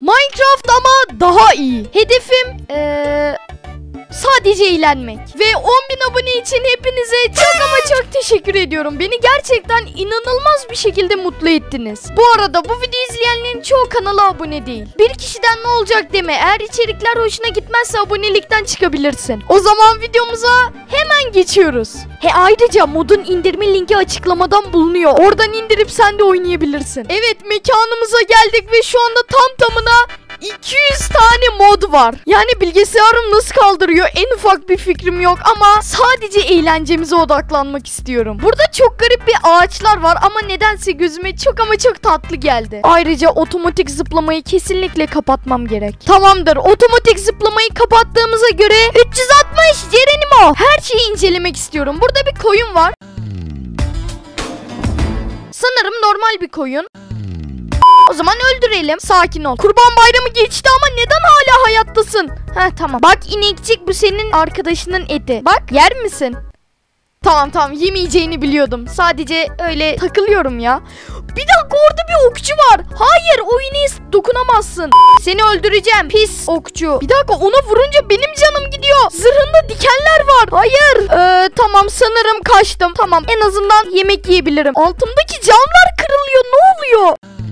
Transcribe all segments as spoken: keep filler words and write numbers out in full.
Minecraft ama daha iyi. Hedefim ee, sadece eğlenmek. Ve on bin abone için hepinize çok ama çok teşekkür ediyorum. Beni gerçekten inanılmaz bir şekilde mutlu ettiniz. Bu arada bu videoyu izleyenlerin çoğu kanala abone değil. Bir kişiden ne olacak deme. Eğer içerikler hoşuna gitmezse abonelikten çıkabilirsin. O zaman videomuza hemen geçiyoruz. He ayrıca modun indirme linki açıklamadan bulunuyor. Oradan indirip sen de oynayabilirsin. Evet, mekanımıza geldik ve şu anda tam tamına iki yüz tane mod var. Yani bilgisayarım nasıl kaldırıyor en ufak bir fikrim yok ama sadece eğlencemize odaklanmak istiyorum. Burada çok garip bir ağaçlar var ama nedense gözüme çok ama çok tatlı geldi. Ayrıca otomatik zıplamayı kesinlikle kapatmam gerek. Tamamdır, otomatik zıplamayı kapattığımıza göre üç yüz altmış Geronimo. Her şeyi incelemek istiyorum. Burada bir koyun var. Sanırım normal bir koyun. O zaman öldürelim. Sakin ol. Kurban bayramı geçti ama neden hala hayattasın? Heh tamam. Bak inekçik, bu senin arkadaşının eti. Bak yer misin? Tamam tamam, yemeyeceğini biliyordum. Sadece öyle takılıyorum ya. Bir dakika, orada bir okçu var. Hayır, o ineğe dokunamazsın. Seni öldüreceğim pis okçu. Bir dakika, ona vurunca benim canım gidiyor. Zırhında dikenler var. Hayır. Ee, tamam sanırım kaçtım. Tamam, en azından yemek yiyebilirim. Altımdaki camlar kırılıyor. Ne oluyor?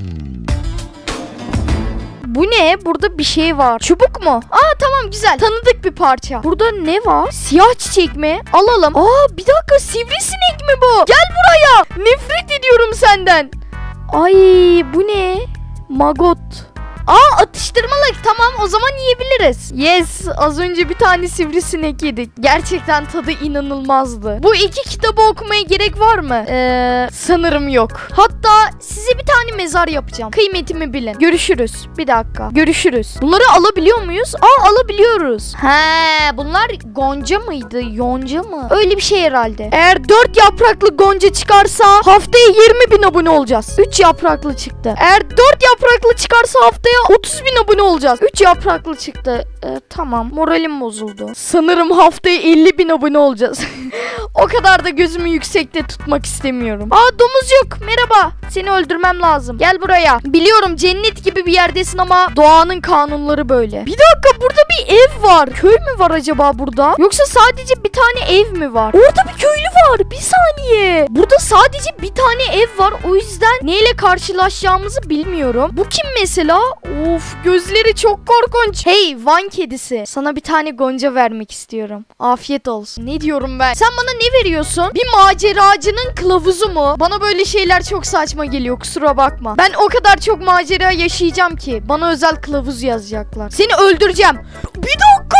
Bu ne? Burada bir şey var. Çubuk mu? Aa tamam, güzel. Tanıdık bir parça. Burada ne var? Siyah çiçek mi? Alalım. Aa bir dakika, sivrisinek mi bu? Gel buraya. Nefret ediyorum senden. Ay bu ne? Magot. Aa atıştırmalık, tamam o zaman yiyebiliriz. Yes, az önce bir tane sivrisinek yedik. Gerçekten tadı inanılmazdı. Bu iki kitabı okumaya gerek var mı? Ee, sanırım yok. Hatta size bir tane mezar yapacağım. Kıymetimi bilin. Görüşürüz. Bir dakika. Görüşürüz. Bunları alabiliyor muyuz? Aa alabiliyoruz. He, bunlar gonca mıydı? Yonca mı? Öyle bir şey herhalde. Eğer dört yapraklı gonca çıkarsa haftaya yirmi bin abone olacağız. üç yapraklı çıktı. Eğer dört yapraklı çıkarsa haftaya otuz bin abone olacağız. üç yapraklı çıktı. Ee, tamam. Moralim bozuldu. Sanırım haftaya elli bin abone olacağız. O kadar da gözümü yüksekte tutmak istemiyorum. Aa domuzcuk. Merhaba. Seni öldürmem lazım. Gel buraya. Biliyorum cennet gibi bir yerdesin ama doğanın kanunları böyle. Bir dakika, burada bir ev var. Köy mü var acaba burada? Yoksa sadece bir tane ev mi var? Orada bir köylü var. Bir saniye. Burada sadece bir tane ev var. O yüzden neyle karşılaşacağımızı bilmiyorum. Bu kim mesela? Of, gözleri çok korkunç. Hey Van kedisi, sana bir tane gonca vermek istiyorum. Afiyet olsun. Ne diyorum ben? Sen bana ne veriyorsun? Bir maceracının kılavuzu mu? Bana böyle şeyler çok saçma geliyor, kusura bakma. Ben o kadar çok macera yaşayacağım ki bana özel kılavuz yazacaklar. Seni öldüreceğim. Bir dakika.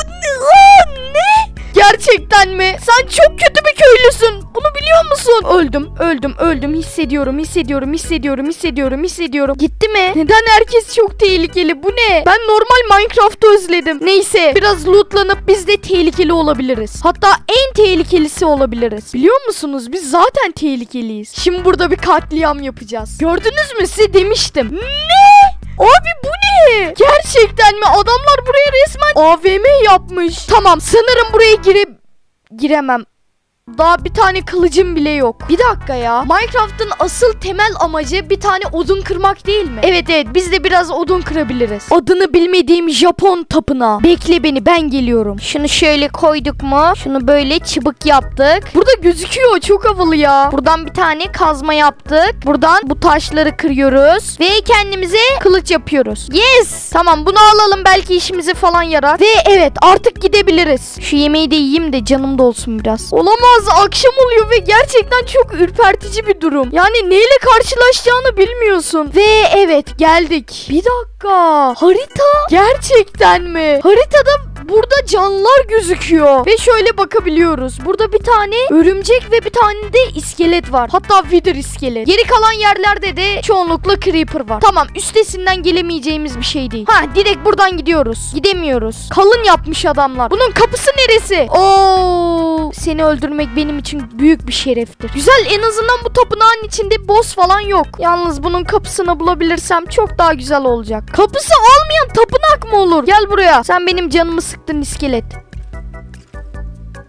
Ne? Gerçekten mi? Sen çok kötü bir köylüsün. Bunu biliyor musun? Öldüm, öldüm, öldüm. Hissediyorum, hissediyorum, hissediyorum, hissediyorum, hissediyorum. Gitti mi? Neden herkes çok tehlikeli? Bu ne? Ben normal Minecraft'ı özledim. Neyse, biraz lootlanıp biz de tehlikeli olabiliriz. Hatta en tehlikelisi olabiliriz. Biliyor musunuz? Biz zaten tehlikeliyiz. Şimdi burada bir katliam yapacağız. Gördünüz mü? Size demiştim. Ne? Abi bu ne? Gerçekten mi? Adamlar buraya resmen A V M yapmış. Tamam, sanırım buraya gire... giremem. Daha bir tane kılıcım bile yok. Bir dakika ya. Minecraft'ın asıl temel amacı bir tane odun kırmak değil mi? Evet evet, biz de biraz odun kırabiliriz. Adını bilmediğim Japon tapınağı. Bekle beni, ben geliyorum. Şunu şöyle koyduk mu? Şunu böyle çıbık yaptık. Burada gözüküyor, çok havalı ya. Buradan bir tane kazma yaptık. Buradan bu taşları kırıyoruz. Ve kendimize kılıç yapıyoruz. Yes! Tamam, bunu alalım, belki işimize falan yarar. Ve evet, artık gidebiliriz. Şu yemeği de yiyeyim de canım da olsun biraz. Olamaz. Akşam oluyor ve gerçekten çok ürpertici bir durum. Yani neyle karşılaşacağını bilmiyorsun. Ve evet, geldik. Bir dakika. Harita. Gerçekten mi? Haritada burada canlılar gözüküyor. Ve şöyle bakabiliyoruz. Burada bir tane örümcek ve bir tane de iskelet var. Hatta wither iskelet. Geri kalan yerlerde de çoğunlukla creeper var. Tamam, üstesinden gelemeyeceğimiz bir şey değil. Ha, direkt buradan gidiyoruz. Gidemiyoruz. Kalın yapmış adamlar. Bunun kapısı neresi? Oo, seni öldürmek benim için büyük bir şereftir. Güzel, en azından bu tapınağın içinde boss falan yok. Yalnız bunun kapısını bulabilirsem çok daha güzel olacak. Kapısı olmayan tapınak mı olur? Gel buraya. Sen benim canımı sıktın iskelet.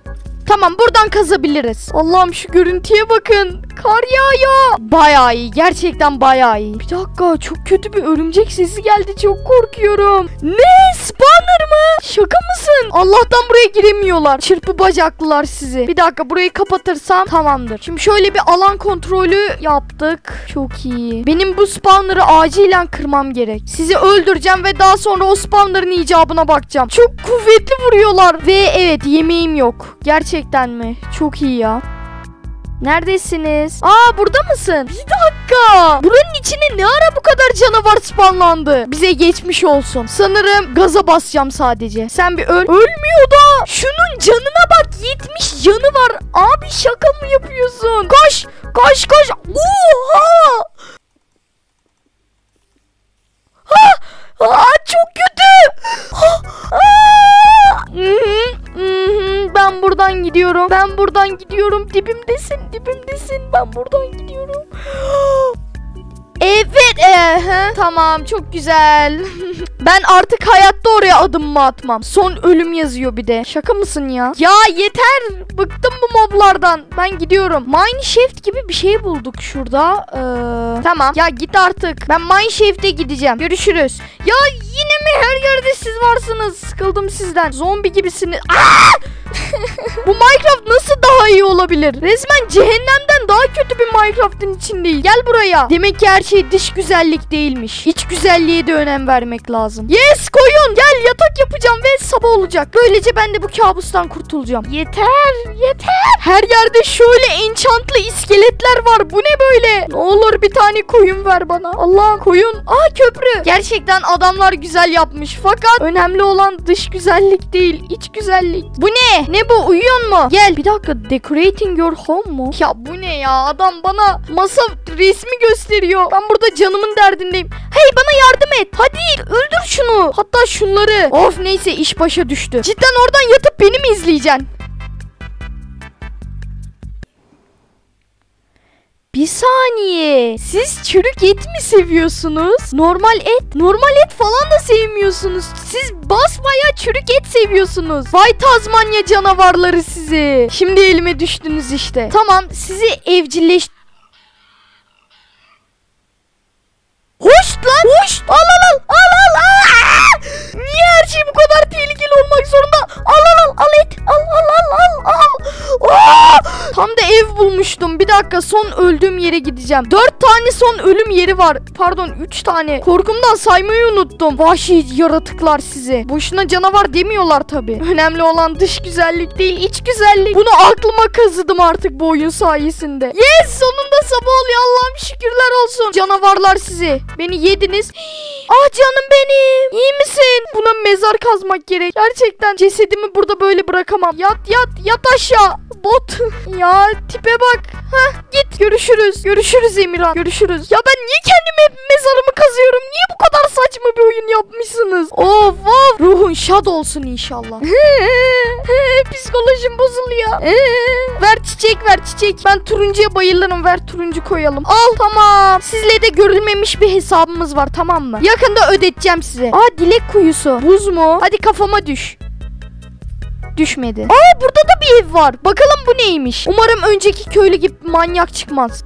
Tamam, buradan kazabiliriz. Allah'ım şu görüntüye bakın. Kar yağıyor. Bayağı iyi. Gerçekten bayağı iyi. Bir dakika, çok kötü bir örümcek sesi geldi. Çok korkuyorum. Ne? Spawner mı? Şaka mısın? Allah'tan buraya giremiyorlar. Çırpı bacaklılar sizi. Bir dakika, burayı kapatırsam tamamdır. Şimdi şöyle bir alan kontrolü yaptık. Çok iyi. Benim bu spawner'ı acilen kırmam gerek. Sizi öldüreceğim ve daha sonra o spawner'ın icabına bakacağım. Çok kuvvetli vuruyorlar. Ve evet, yemeğim yok. Gerçekten mi? Çok iyi ya. Neredesiniz? Aa, burada mısın? Bir dakika. Buranın içine ne ara bu kadar canavar spawnlandı? Bize geçmiş olsun. Sanırım gaza basacağım sadece. Sen bir öl. Ölmüyor da. Şunun canına bak. yetmiş canı var. Abi şaka mı yapıyorsun? Koş. Koş koş. Oha. Ha. Aa, çok kötü. Ha. Aa. Hı-hı. Hı-hı. Ben buradan gidiyorum. Ben buradan gidiyorum. Dibimdesin. Dibimdesin. Ben buradan gidiyorum. Evet. Ee, tamam, çok güzel. Ben artık hayatta oraya adımımı atmam. Son ölüm yazıyor bir de. Şaka mısın ya? Ya yeter. Bıktım bu moblardan. Ben gidiyorum. Mineshaft gibi bir şey bulduk şurada. Ee, tamam. Ya git artık. Ben Mineshaft'e gideceğim. Görüşürüz. Ya yine mi her yerde siz varsınız? Sıkıldım sizden. Zombi gibisiniz. Aa! Bu Minecraft nasıl daha iyi olabilir? Resmen cehennemden daha kötü bir Minecraft'ın içindeyiz. Gel buraya. Demek ki her şey dış güzellik değilmiş. İç güzelliğe de önem vermek lazım. Yes, koyun. Gel, yatak yapacağım ve sabah olacak. Böylece ben de bu kabustan kurtulacağım. Yeter. Yeter. Her yerde şöyle enchantlı iskeletler var. Bu ne böyle? Ne olur bir tane koyun ver bana. Allah, koyun. Aa, köprü. Gerçekten adamlar güzel yapmış. Fakat önemli olan dış güzellik değil, iç güzellik. Bu ne? Ne bu? Uyuyor mu? Gel. Bir dakika. Decorating your home mu? Ya bu ne ya? Adam bana masa resmi gösteriyor. Ben burada canımın derdindeyim. Hey, bana yardım et. Hadi öldür şunu. Hatta şunları. Of, neyse, iş başa düştü. Cidden oradan yatıp beni mi izleyeceksin? Bir saniye. Siz çürük et mi seviyorsunuz? Normal et. Normal et falan da sevmiyorsunuz. Siz basbayağı çürük et seviyorsunuz. Vay Tazmanya canavarları sizi. Şimdi elime düştünüz işte. Tamam, sizi evcilleş... Hoş lan. Hoş. Al al al. Al al al. Niye her şey bu kadar tehlikeli olmak zorunda? Al al al. Al et. Al al al al al. Aa! Tam da ev bulmuştum. Bir dakika, son öldüğüm yere gideceğim. Dört tane son ölüm yeri var. Pardon, üç tane. Korkumdan saymayı unuttum. Vahşi yaratıklar sizi. Boşuna canavar demiyorlar tabii. Önemli olan dış güzellik değil, iç güzellik. Bunu aklıma kazıdım artık bu oyun sayesinde. Yes, sonunda sabah oluyor. Allah'ım şükürler olsun. Canavarlar sizi. Beni yediniz. Ah canım benim. İyi misin? Buna mezar kazmak gerek. Gerçekten cesedimi burada böyle bırakamam. Yat yat yat aşağı. Bot. Ya tipe bak. Heh, git. Görüşürüz. Görüşürüz Emirhan. Görüşürüz. Ya ben niye kendime mezarımı kazıyorum? Niye bu kadar saçma bir oyun yapmışsınız? Of of. Ruhun şad olsun inşallah. Psikolojim bozuluyor. Ver çiçek, ver çiçek. Ben turuncuya bayılırım. Ver turuncu koyalım. Al, tamam. Sizle de görülmemiş bir hesabımız var, tamam mı? Yakında ödeteceğim size. Aa, dilek kuyusu. Buz mu? Hadi kafama düş. Düşmedi. Aa, burada da bir ev var. Bakalım bu neymiş? Umarım önceki köylü gibi manyak çıkmaz.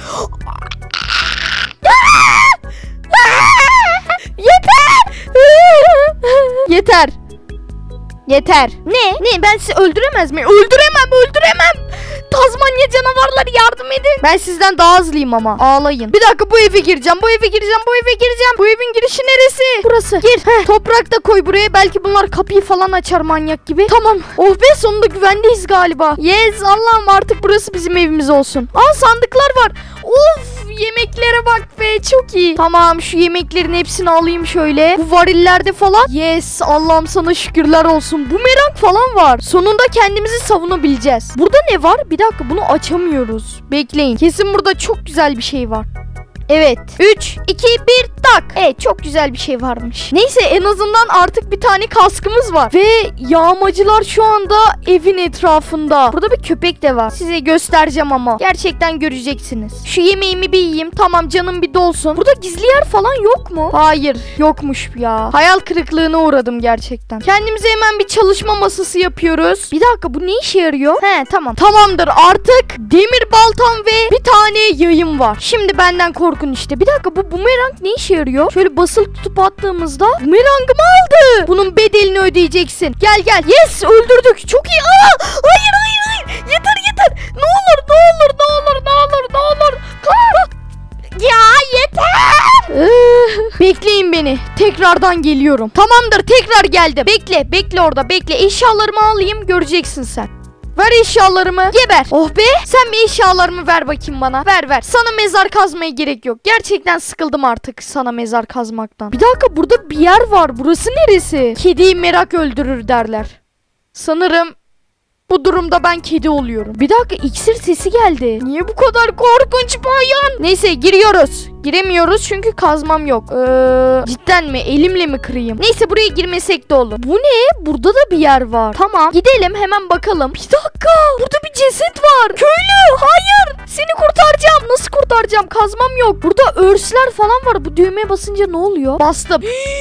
Yeter. Yeter. Yeter. Ne? Ne? Ben sizi öldüremez miyim? Öldüremem, öldüremem. Tazmanya canavarları yardım edin. Ben sizden daha hızlıyım ama. Ağlayın. Bir dakika, bu eve gireceğim. Bu eve gireceğim. Bu eve gireceğim. Bu evin girişi neresi? Burası. Gir. Heh, toprak da koy buraya. Belki bunlar kapıyı falan açar manyak gibi. Tamam. Oh be, sonunda güvendeyiz galiba. Yes, Allah'ım artık burası bizim evimiz olsun. Aa, sandıklar var. Of, yemeklere bak be, çok iyi. Tamam, şu yemeklerin hepsini alayım şöyle. Bu varillerde falan. Yes, Allah'ım sana şükürler olsun. Bu merak falan var. Sonunda kendimizi savunabileceğiz. Burada ne var? Bir dakika, bunu açamıyoruz. Bekleyin. Kesin burada çok güzel bir şey var. Evet. üç, iki, bir, patlak. Evet çok güzel bir şey varmış. Neyse en azından artık bir tane kaskımız var. Ve yağmacılar şu anda evin etrafında. Burada bir köpek de var. Size göstereceğim ama. Gerçekten göreceksiniz. Şu yemeğimi bir yiyeyim. Tamam canım bir dolsun. Burada gizli yer falan yok mu? Hayır yokmuş ya. Hayal kırıklığına uğradım gerçekten. Kendimize hemen bir çalışma masası yapıyoruz. Bir dakika bu ne işe yarıyor? He tamam. Tamamdır artık demir baltam ve bir tane yayım var. Şimdi benden korkun işte. Bir dakika bu bumerang ne işe yarıyor? Şöyle basılı tutup attığımızda bumerangımı aldı. Bunun bedelini ödeyeceksin. Gel gel. Yes öldürdük. Çok iyi. Aa, hayır hayır hayır. Yeter yeter. Ne olur ne olur ne olur ne olur ne olur. Aa! Ya yeter. Bekleyin beni. Tekrardan geliyorum. Tamamdır tekrar geldim. Bekle bekle orada bekle. Eşyalarımı alayım göreceksin sen. Ver eşyalarımı. Geber. Oh be. Sen bir eşyalarımı ver bakayım bana. Ver ver. Sana mezar kazmaya gerek yok. Gerçekten sıkıldım artık sana mezar kazmaktan. Bir dakika burada bir yer var. Burası neresi? Kediyi merak öldürür derler. Sanırım bu durumda ben kedi oluyorum. Bir dakika iksir sesi geldi. Niye bu kadar korkunç bayan? Neyse giriyoruz. Giremiyoruz çünkü kazmam yok. Ee, cidden mi? Elimle mi kırayım? Neyse buraya girmesek de olur. Bu ne? Burada da bir yer var. Tamam gidelim hemen bakalım. Bir dakika. Burada bir ceset var. Köylü. Hayır. Seni kurtaracağım. Nasıl kurtaracağım? Kazmam yok. Burada örsler falan var. Bu düğmeye basınca ne oluyor? Bastım.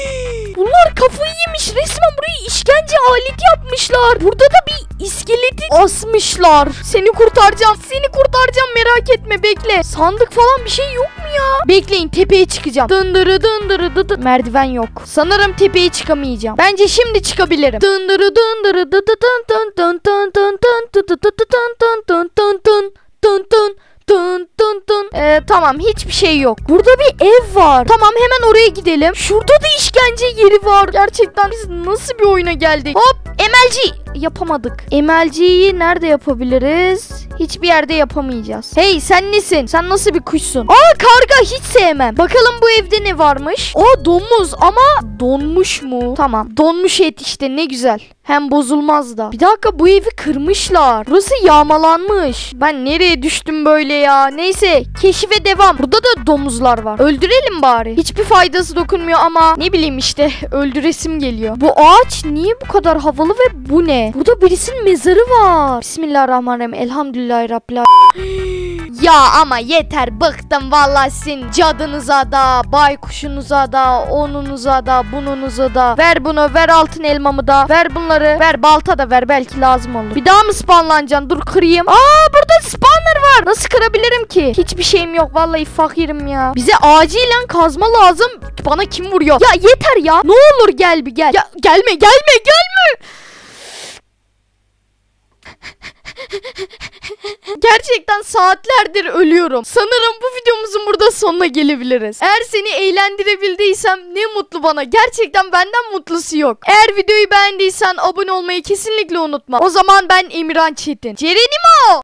Bunlar kafayı yemiş. Resmen burayı işkence aleti yapmışlar. Burada da bir iskeleti asmışlar. Seni kurtaracağım. Seni kurtaracağım. Merak etme bekle. Sandık falan bir şey yok mu ya? Bekleyin tepeye çıkacağım. Dındırı dındırı dıdı. Merdiven yok. Sanırım tepeye çıkamayacağım. Bence şimdi çıkabilirim. Dındırı dındırı dıdı dın dın dın dın dın dın dıdı dıdı dın dın dın dın dın dın dın. Dın dın dın. Ee, tamam hiçbir şey yok. Burada bir ev var. Tamam hemen oraya gidelim. Şurada da işkence yeri var. Gerçekten biz nasıl bir oyuna geldik? Hop M L G. Yapamadık. M L G'yi nerede yapabiliriz? Hiçbir yerde yapamayacağız. Hey sen nesin? Sen nasıl bir kuşsun? Aa karga hiç sevmem. Bakalım bu evde ne varmış? Aa domuz ama donmuş mu? Tamam donmuş et işte ne güzel. Hem bozulmaz da. Bir dakika bu evi kırmışlar. Burası yağmalanmış. Ben nereye düştüm böyle ya? Neyse keşfe devam. Burada da domuzlar var. Öldürelim bari. Hiçbir faydası dokunmuyor ama ne bileyim işte öldüresim geliyor. Bu ağaç niye bu kadar havalı ve bu ne? Burada birisinin mezarı var. Bismillahirrahmanirrahim. Elhamdülillahi Rabbil alemin. Ya ama yeter bıktım vallahi sizin cadınıza da, baykuşunuza da, onunuza da, bununuza da. Ver bunu, ver altın elmamı da, ver bunları, ver balta da ver belki lazım olur. Bir daha mı spawnlanacaksın? Dur kırayım. Aa burada spawner var. Nasıl kırabilirim ki? Hiçbir şeyim yok vallahi fakirim ya. Bize acilen kazma lazım. Bana kim vuruyor? Ya yeter ya. Ne olur gel bir gel. Ya gelme gelme gelme. Gerçekten saatlerdir ölüyorum. Sanırım bu videomuzun burada sonuna gelebiliriz. Eğer seni eğlendirebildiysem ne mutlu bana. Gerçekten benden mutlusu yok. Eğer videoyu beğendiysen abone olmayı kesinlikle unutma. O zaman ben Emirhan Çetin. Cerenimo!